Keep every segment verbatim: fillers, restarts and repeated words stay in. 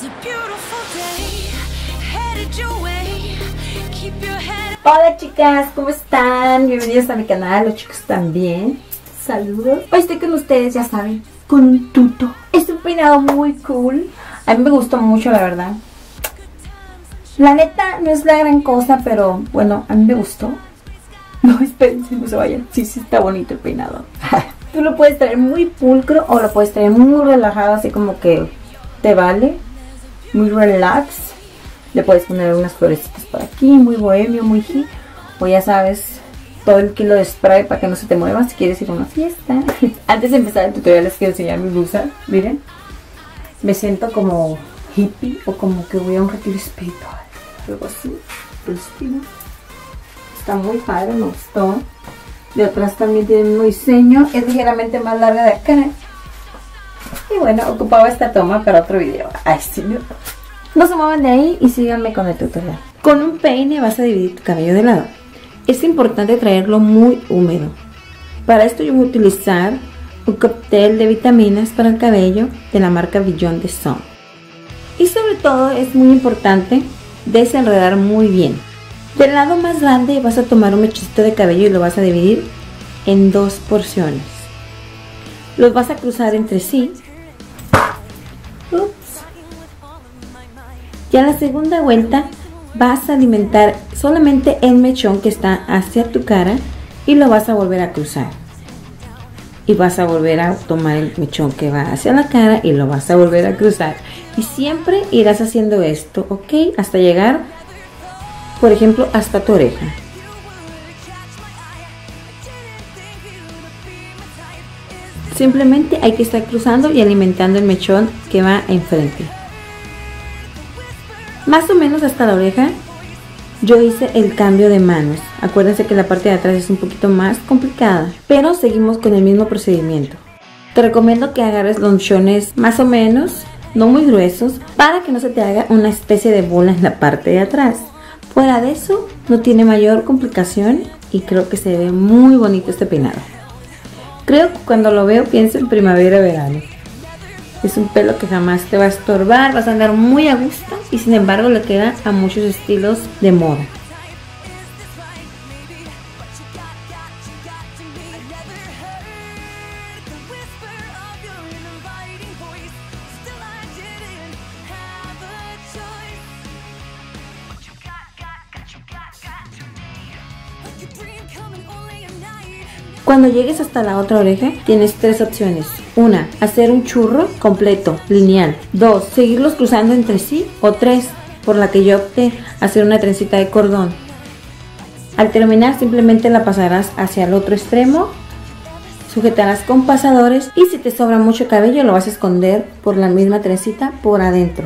Hola chicas, ¿cómo están? Bienvenidos a mi canal, los chicos también. Saludos. Hoy estoy con ustedes, ya saben, con un tuto. Es un peinado muy cool. A mí me gustó mucho, la verdad. La neta no es la gran cosa, pero bueno, a mí me gustó. No, espérense, no se vayan. Sí, sí está bonito el peinado. Tú lo puedes traer muy pulcro o lo puedes traer muy relajado, así como que te vale. Muy relax. Le puedes poner unas florecitas por aquí, muy bohemio, muy hip. O ya sabes, todo el kilo de spray para que no se te mueva si quieres ir a una fiesta. Antes de empezar el tutorial les quiero enseñar mi blusa. Miren, me siento como hippie o como que voy a un retiro espiritual. Algo así, por el estilo. Está muy padre, me gustó. De atrás también tiene el mismo diseño. Es ligeramente más larga de acá. Y bueno, ocupaba esta toma para otro video. Ay, sí, no. No se muevan de ahí y síganme con el tutorial. Con un peine vas a dividir tu cabello de lado. Es importante traerlo muy húmedo. Para esto yo voy a utilizar un cóctel de vitaminas para el cabello de la marca Beyond the Sun. Y sobre todo es muy importante desenredar muy bien. Del lado más grande vas a tomar un mechito de cabello y lo vas a dividir en dos porciones. Los vas a cruzar entre sí. Ups. Ya en la segunda vuelta vas a alimentar solamente el mechón que está hacia tu cara y lo vas a volver a cruzar. Y vas a volver a tomar el mechón que va hacia la cara y lo vas a volver a cruzar. Y siempre irás haciendo esto, ¿ok? Hasta llegar, por ejemplo, hasta tu oreja. Simplemente hay que estar cruzando y alimentando el mechón que va enfrente. Más o menos hasta la oreja yo hice el cambio de manos. Acuérdense que la parte de atrás es un poquito más complicada, pero seguimos con el mismo procedimiento. Te recomiendo que agarres los mechones más o menos, no muy gruesos, para que no se te haga una especie de bola en la parte de atrás. Fuera de eso, no tiene mayor complicación y creo que se ve muy bonito este peinado. Creo que cuando lo veo pienso en primavera-verano. Es un pelo que jamás te va a estorbar, vas a andar muy a gusto y sin embargo le queda a muchos estilos de moda. Cuando llegues hasta la otra oreja, tienes tres opciones. Una, hacer un churro completo, lineal. Dos, seguirlos cruzando entre sí. O tres, por la que yo opté, hacer una trencita de cordón. Al terminar, simplemente la pasarás hacia el otro extremo. Sujetarás con pasadores y si te sobra mucho cabello, lo vas a esconder por la misma trencita por adentro.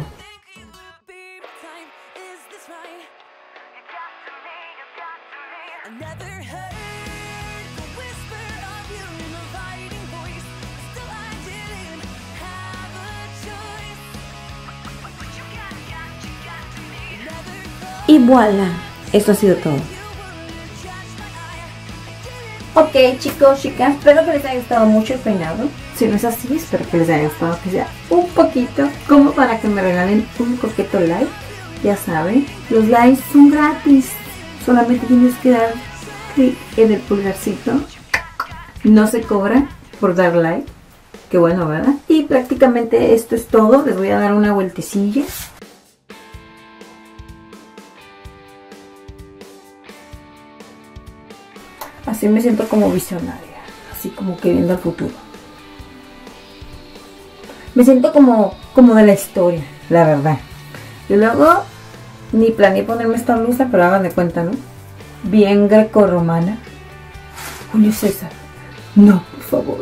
Y voilà, esto ha sido todo. Ok chicos, chicas, espero que les haya gustado mucho el peinado. Si no es así, espero que les haya gustado, que sea un poquito, como para que me regalen un coqueto like. Ya saben, los likes son gratis. Solamente tienes que dar clic en el pulgarcito. No se cobra por dar like. Qué bueno, ¿verdad? Y prácticamente esto es todo. Les voy a dar una vueltecilla. Así me siento como visionaria, así como que viendo al futuro. Me siento como, como de la historia, la verdad. Y luego, ni planeé ponerme esta blusa, pero hagan de cuenta, ¿no? Bien grecorromana. Julio César, no, por favor.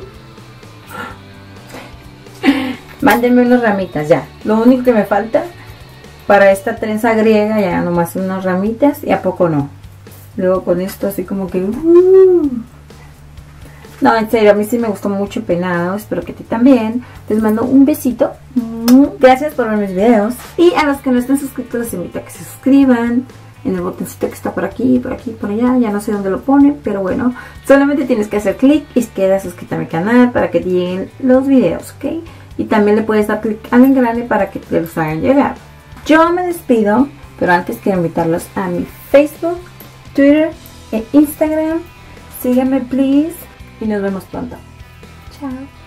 Mándenme unas ramitas, ya. Lo único que me falta para esta trenza griega, ya nomás unas ramitas, y a poco no. Luego con esto así como que... Uh. No, en serio, a mí sí me gustó mucho el peinado. Espero que a ti también. Les mando un besito. Gracias por ver mis videos. Y a los que no estén suscritos, les invito a que se suscriban. En el botoncito que está por aquí, por aquí, por allá. Ya no sé dónde lo pone, pero bueno. Solamente tienes que hacer clic y queda suscrito a mi canal para que te lleguen los videos, ¿ok? y también le puedes dar clic al engrane para que te los hagan llegar. Yo me despido, pero antes quiero invitarlos a mi Facebook, Twitter e Instagram. Sígueme please y nos vemos pronto. Chao.